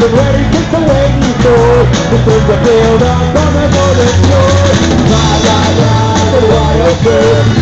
and ready to the waiting for the things that build up on the golden shore. La la la, the wild bird.